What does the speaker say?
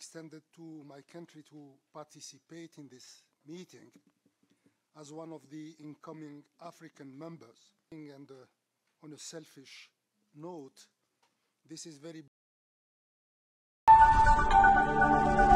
extended to my country to participate in this meeting as one of the incoming African members. And on a selfish note, this is very